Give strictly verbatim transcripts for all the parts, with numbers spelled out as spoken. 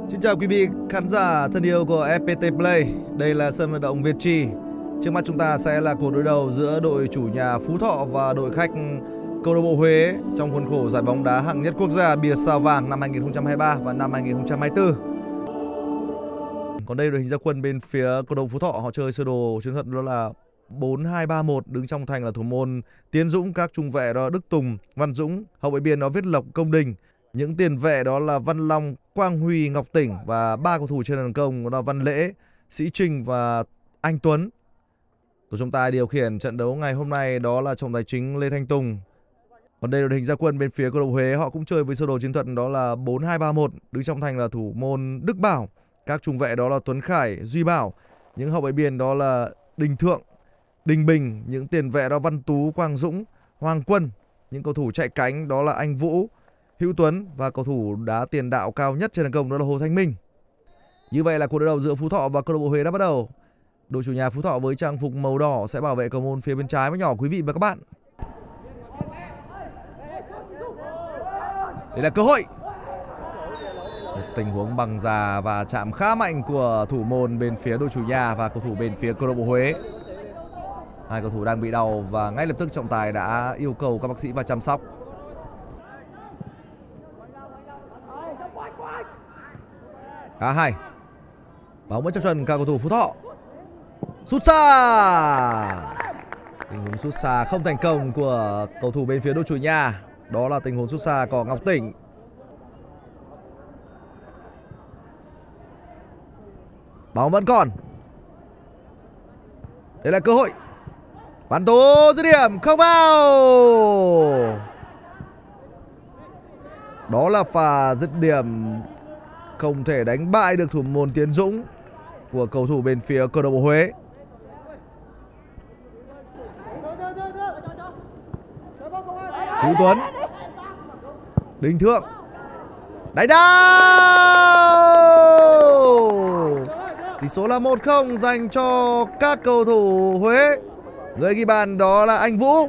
Xin chào quý vị khán giả thân yêu của ép pê tê Play. Đây là sân vận động Việt Trì. Trước mắt chúng ta sẽ là cuộc đối đầu giữa đội chủ nhà Phú Thọ và đội khách câu lạc bộ Huế trong khuôn khổ giải bóng đá hạng nhất quốc gia bìa sao vàng năm hai nghìn không trăm hai mươi ba và năm hai nghìn không trăm hai mươi tư. Còn đây đội hình ra quân bên phía câu lạc bộ Phú Thọ, họ chơi sơ đồ chiến thuật đó là bốn hai ba một, đứng trong thành là thủ môn Tiến Dũng, các trung vệ đó Đức Tùng, Văn Dũng, hậu vệ biên đó Viết Lộc, Công Đình. Những tiền vệ đó là Văn Long, Quang Huy, Ngọc Tỉnh và ba cầu thủ trên hàng công đó là Văn Lễ, Sĩ Trình và Anh Tuấn. Tổ trọng tài điều khiển trận đấu ngày hôm nay đó là trọng tài chính Lê Thanh Tùng. Còn đây là đội hình ra quân bên phía câu lạc bộ Huế, họ cũng chơi với sơ đồ chiến thuật đó là bốn hai ba một, đứng trong thành là thủ môn Đức Bảo, các trung vệ đó là Tuấn Khải, Duy Bảo, những hậu vệ biên đó là Đình Thượng, Đình Bình, những tiền vệ đó Văn Tú, Quang Dũng, Hoàng Quân, những cầu thủ chạy cánh đó là Anh Vũ, Hữu Tuấn và cầu thủ đá tiền đạo cao nhất trên hàng công đó là Hồ Thanh Minh. Như vậy là cuộc đối đầu giữa Phú Thọ và câu lạc bộ Huế đã bắt đầu. Đội chủ nhà Phú Thọ với trang phục màu đỏ sẽ bảo vệ cầu môn phía bên trái với nhỏ quý vị và các bạn. Đây là cơ hội. Một tình huống bằng già và chạm khá mạnh của thủ môn bên phía đội chủ nhà và cầu thủ bên phía câu lạc bộ Huế. Hai cầu thủ đang bị đau và ngay lập tức trọng tài đã yêu cầu các bác sĩ vào chăm sóc. Khá hay. Bóng vẫn chấp chân các cầu thủ Phú Thọ. Sút xa. Tình huống sút xa không thành công của cầu thủ bên phía đội chủ nhà. Đó là tình huống sút xa của Ngọc Tỉnh. Bóng vẫn còn. Đây là cơ hội. Bắn tố dứt điểm không vào. Đó là pha dứt điểm không thể đánh bại được thủ môn Tiến Dũng của cầu thủ bên phía câu lạc bộ Huế. Hữu Tuấn, Đình Thượng, đánh đao. Tỷ số là một không dành cho các cầu thủ Huế. Người ghi bàn đó là Anh Vũ.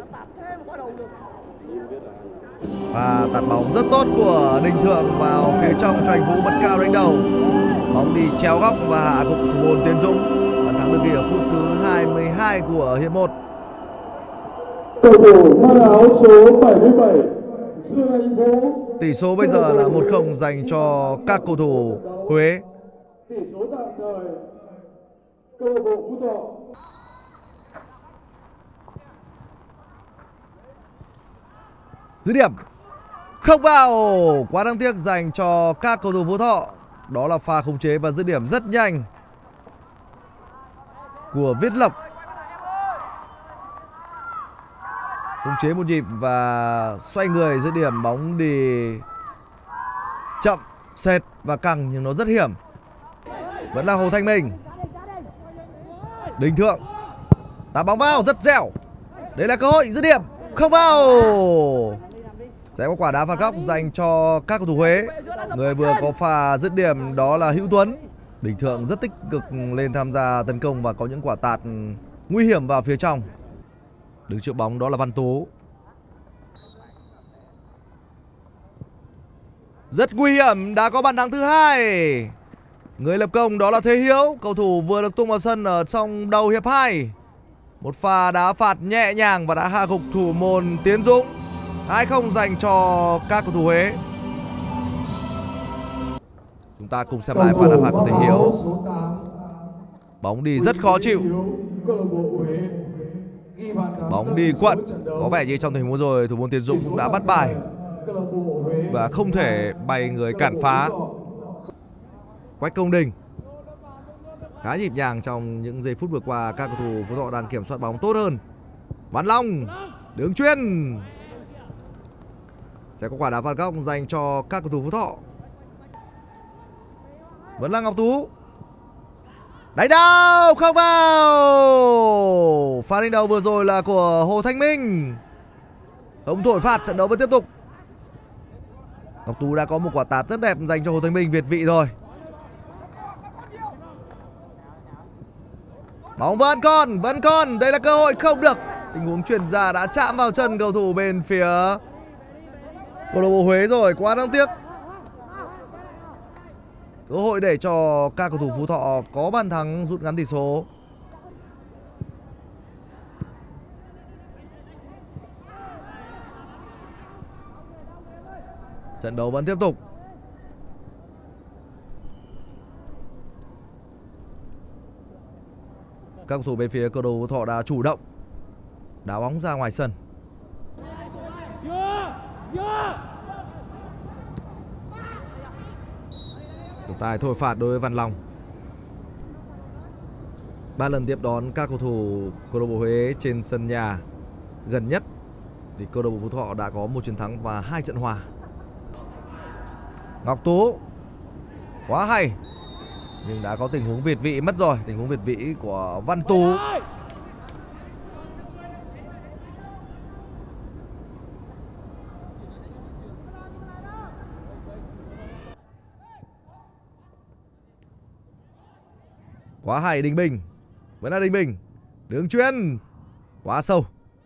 Và tạt bóng rất tốt của Đình Thượng vào phía trong cho Anh Vũ bật cao đánh đầu. Bóng đi chéo góc và hạ gục thủ môn Tiến Dũng. Bàn thắng được ghi ở phút thứ hai mươi hai của hiệp một. Cầu thủ mang áo số bảy mươi bảy Dương Anh Vũ. Tỷ số bây giờ là một không dành cho các cầu thủ Huế. Tỷ số tạm thời câu lạc bộ Phú Thọ. Dứt điểm không vào, quá đáng tiếc dành cho các cầu thủ Phú Thọ. Đó là pha khống chế và dứt điểm rất nhanh của Viết Lộc. Khống chế một nhịp và xoay người dứt điểm, bóng đi chậm, sệt và căng nhưng nó rất hiểm. Vẫn là Hồ Thanh Minh. Đình Thượng đá bóng vào rất dẻo. Đây là cơ hội dứt điểm không vào. Sẽ có quả đá phạt góc dành cho các cầu thủ Huế. Người vừa có pha dứt điểm đó là Hữu Tuấn. Đình Thượng rất tích cực lên tham gia tấn công và có những quả tạt nguy hiểm vào phía trong. Đứng trước bóng đó là Văn Tú. Rất nguy hiểm, đã có bàn thắng thứ hai. Người lập công đó là Thế Hiếu, cầu thủ vừa được tung vào sân ở trong đầu hiệp hai. Một pha đá phạt nhẹ nhàng và đã hạ gục thủ môn Tiến Dũng. hai không dành cho các cầu thủ Huế. Chúng ta cùng xem lại pha đá phạt của Thế Hiếu. Bóng đi rất khó chịu. Bóng đi quận. Có vẻ như trong tình huống rồi thủ môn Tiến Dũng cũng đã bắt bài và không thể bay người cản phá. Quách Công Đình khá nhịp nhàng trong những giây phút vừa qua. Các cầu thủ Phú Thọ đang kiểm soát bóng tốt hơn. Văn Long, đường chuyền. Sẽ có quả đá phạt góc dành cho các cầu thủ Phú Thọ. Vẫn là Ngọc Tú. Đánh đao không vào. Pha đánh đầu vừa rồi là của Hồ Thanh Minh. Không thổi phạt, trận đấu vẫn tiếp tục. Ngọc Tú đã có một quả tạt rất đẹp dành cho Hồ Thanh Minh việt vị rồi. Bóng vẫn còn, vẫn còn. Đây là cơ hội không được. Tình huống chuyền ra đã chạm vào chân cầu thủ bên phía câu lạc bộ Huế rồi, quá đáng tiếc. Cơ hội để cho các cầu thủ Phú Thọ có bàn thắng rút ngắn tỷ số. Trận đấu vẫn tiếp tục. Các cầu thủ bên phía câu lạc bộ Phú Thọ đã chủ động đá bóng ra ngoài sân. Trọng tài thổi phạt đối với Văn Long. Ba lần tiếp đón các cầu thủ câu lạc bộ Huế trên sân nhà gần nhất thì câu lạc bộ Phú Thọ đã có một chiến thắng và hai trận hòa. Ngọc Tú quá hay, nhưng đã có tình huống việt vị mất rồi, tình huống việt vị của Văn Tú. Quá hay Đình Bình, vẫn là Đình Bình, đường chuyền quá sâu.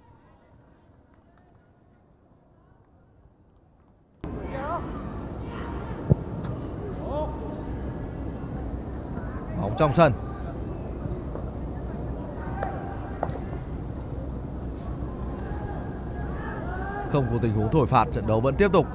Bóng trong sân. Không có tình huống thổi phạt, trận đấu vẫn tiếp tục.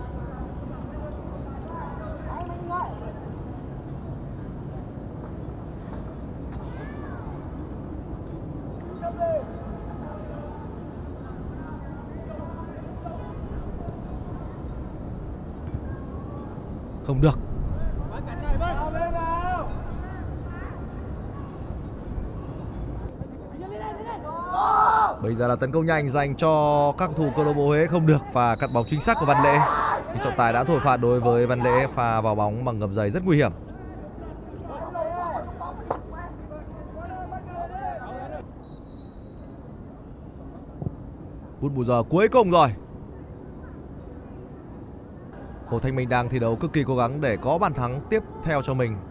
Không được. Bây giờ là tấn công nhanh dành cho các cầu thủ câu lạc bộ Huế, không được, và cắt bóng chính xác của Văn Lễ. Nhưng trọng tài đã thổi phạt đối với Văn Lễ, pha vào bóng bằng gầm giày rất nguy hiểm. Phút bù giờ cuối cùng rồi. Hồ Thanh Minh đang thi đấu cực kỳ cố gắng để có bàn thắng tiếp theo cho mình.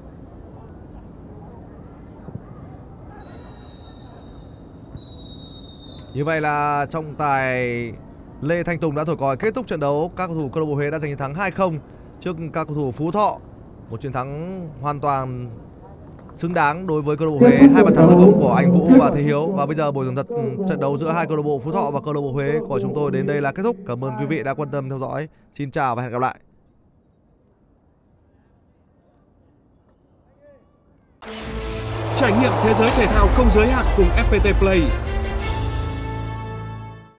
Như vậy là trọng tài Lê Thanh Tùng đã thổi còi kết thúc trận đấu. Các cầu thủ câu lạc bộ Huế đã giành chiến thắng hai không trước các cầu thủ Phú Thọ. Một chiến thắng hoàn toàn xứng đáng đối với câu lạc bộ Huế. Hai bàn thắng thành công của anh Vũ và Thế Hiếu. Và bây giờ buổi tường thuật trận đấu giữa hai câu lạc bộ Phú Thọ và câu lạc bộ Huế của chúng tôi đến đây là kết thúc. Cảm ơn quý vị đã quan tâm theo dõi. Xin chào và hẹn gặp lại. Trải nghiệm thế giới thể thao không giới hạn cùng ép pê tê Play.